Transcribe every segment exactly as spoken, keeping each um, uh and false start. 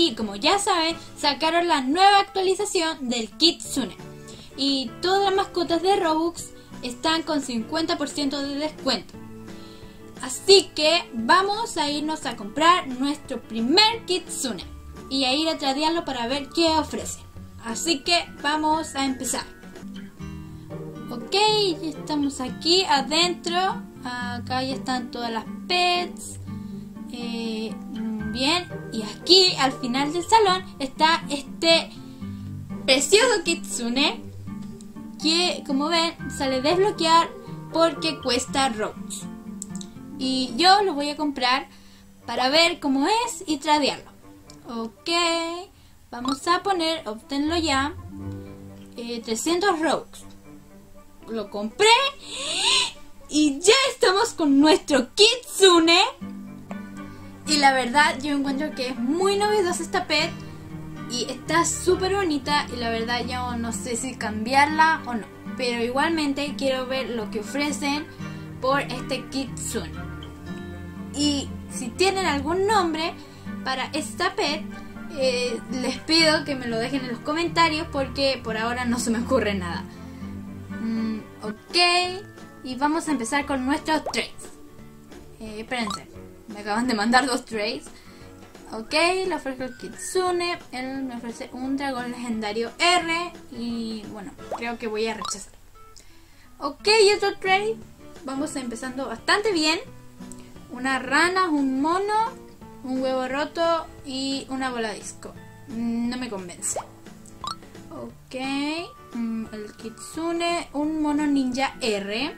Y como ya saben, sacaron la nueva actualización del Kitsune. Y todas las mascotas de Robux están con cincuenta por ciento de descuento. Así que vamos a irnos a comprar nuestro primer Kitsune y a ir a tradearlo para ver qué ofrece. Así que vamos a empezar. Ok, ya estamos aquí adentro. Acá ya están todas las pets. Eh, bien, y aquí al final del salón está este precioso Kitsune que, como ven, sale desbloquear porque cuesta Robux. Y yo lo voy a comprar para ver cómo es y tradearlo. Ok, vamos a poner, obténlo ya, eh, trescientos Robux. Lo compré y ya estamos con nuestro Kitsune. Y la verdad yo encuentro que es muy novedosa esta pet y está súper bonita. Y la verdad yo no sé si cambiarla o no, pero igualmente quiero ver lo que ofrecen por este Kitsune. Y si tienen algún nombre para esta pet, eh, les pido que me lo dejen en los comentarios porque por ahora no se me ocurre nada. Mm, ok, y vamos a empezar con nuestros trades. Eh, espérense, me acaban de mandar dos trades. Ok, le ofrezco el Kitsune, él me ofrece un dragón legendario R y bueno, creo que voy a rechazar. Ok, otro trade, vamos empezando bastante bien. Una rana, un mono, un huevo roto y una bola disco. No me convence. Ok. Mm, el Kitsune, un mono ninja R.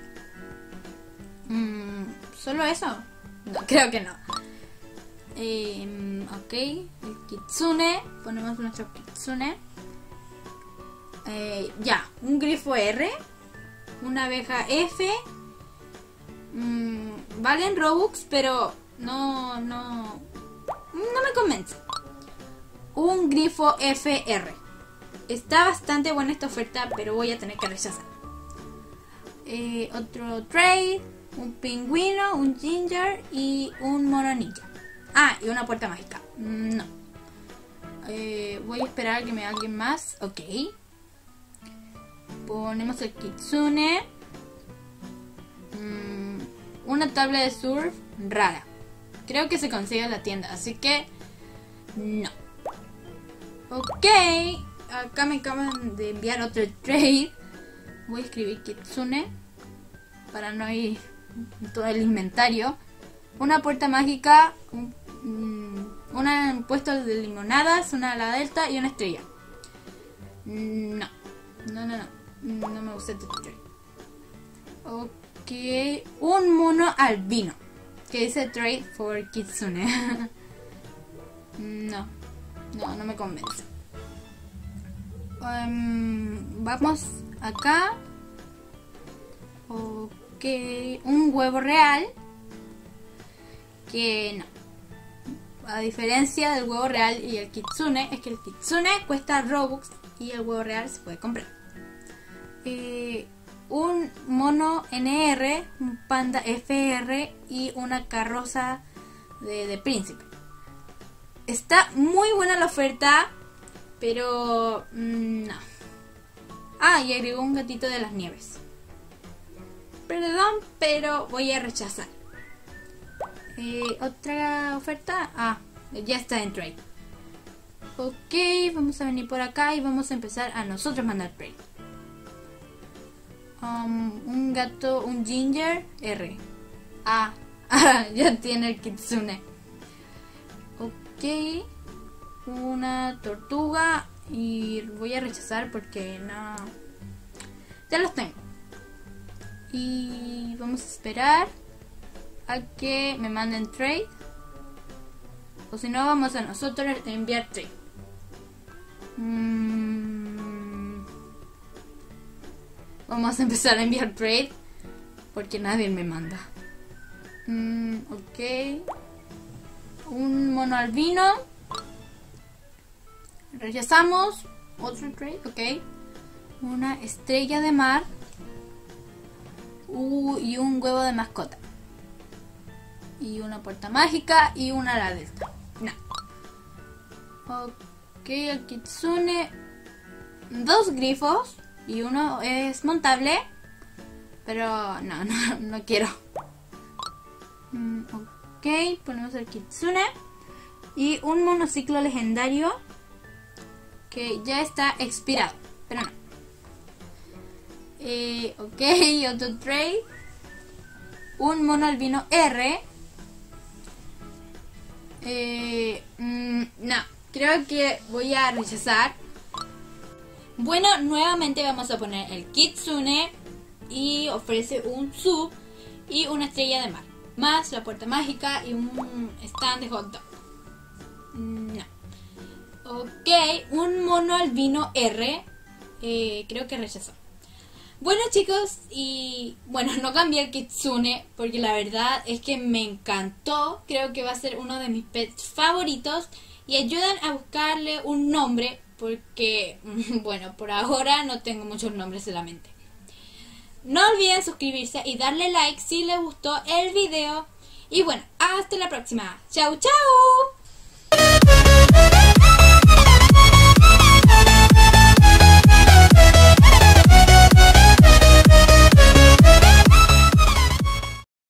Mm, ¿Solo eso? No, creo que no. Eh, ok. El Kitsune. Ponemos nuestro Kitsune. Eh, ya. Un grifo R. Una abeja F. Mm, valen Robux, pero no, no, no me convence. Un grifo F R. Está bastante buena esta oferta, pero voy a tener que rechazar. Eh, otro trade, un pingüino, un ginger y un mono ninja. Ah, y una puerta mágica. No. Eh, voy a esperar a que me haga alguien más. Ok. Ponemos el Kitsune. Mm, una tabla de surf rara. Creo que se consigue en la tienda, así que no. Ok, acá me acaban de enviar otro trade. Voy a escribir Kitsune para no ir todo el inventario. Una puerta mágica, un, um, una puesto de limonadas, una ala delta y una estrella. No, no, no, no, no me gusta este trade. Ok. Que un mono albino que dice trade for Kitsune. no, no, no me convence. Um, vamos acá. Ok, un huevo real. Que no. A diferencia del huevo real y el Kitsune, es que el Kitsune cuesta Robux y el huevo real se puede comprar. Eh, un mono N R, un panda F R y una carroza de, de príncipe. Está muy buena la oferta, pero mmm, no. Ah, y agregó un gatito de las nieves. Perdón, pero voy a rechazar. Eh, Otra oferta. Ah, ya está en trade. Ok, vamos a venir por acá y vamos a empezar a nosotros mandar trade. Um, un gato, un ginger R. Ah, ah, ya tiene el Kitsune. Ok, una tortuga y voy a rechazar porque no. Ya los tengo. Y vamos a esperar a que me manden trade. O si no, vamos a nosotros enviar trade. Mm. Vamos a empezar a enviar trade porque nadie me manda. Mm, ok. Un mono albino. Rechazamos. Otro trade, ok. Una estrella de mar. Uh, y un huevo de mascota. Y una puerta mágica y una ala delta. No. Ok, el Kitsune. Dos grifos y uno es montable. Pero no, no, no quiero. Mm, ok, ponemos el Kitsune. Y un monociclo legendario que ya está expirado. Pero no. Eh, ok, Auto Trade. Un mono albino R. Eh, mm, no, creo que voy a rechazar. Bueno, nuevamente vamos a poner el Kitsune. Y ofrece un sub y una estrella de mar. Más la puerta mágica y un stand de hot dog. No. Ok, un mono albino R. Eh, creo que rechazó. Bueno chicos, y bueno, no cambié el Kitsune porque la verdad es que me encantó. Creo que va a ser uno de mis pets favoritos. Y ayudan a buscarle un nombre porque, bueno, por ahora no tengo muchos nombres en la mente. No olviden suscribirse y darle like si les gustó el video. Y bueno, hasta la próxima. ¡Chao, chao!